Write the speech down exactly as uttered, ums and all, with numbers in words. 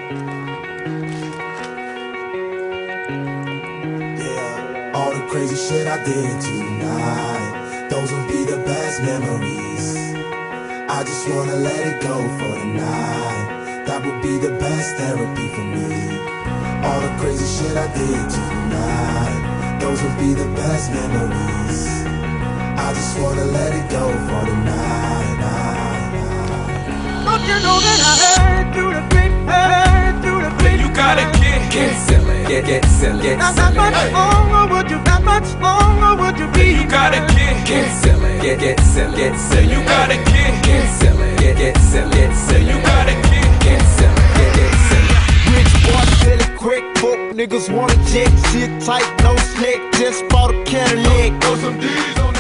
Yeah, all the crazy shit I did tonight, those will be the best memories. I just wanna let it go for the night. That would be the best therapy for me. All the crazy shit I did tonight, those would be the best memories. I just wanna let it go for the night, night, night. Don't you know that I heard through the grip, heard through the grip? You gotta get, get silly, get, get silly, get Not silly. that much longer would you, not much longer would you be? You gotta get, get silly, get, get silly, get silly. You gotta get, get silly, get, get silly, get silly. You gotta get, get silly, get, get silly. Rich boy, silly, quick, folk niggas wanna jet, shit tight, no slick, just bought a Cadillac. Throw some D's on